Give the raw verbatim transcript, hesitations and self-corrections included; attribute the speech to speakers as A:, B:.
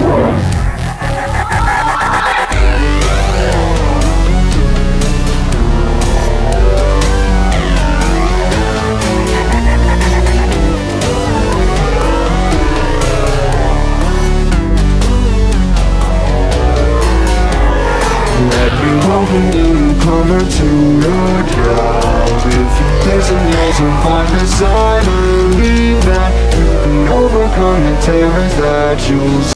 A: Welcome newcomer to your job. If you place a nails and find a sign, believe that you can overcome the terrors that you'll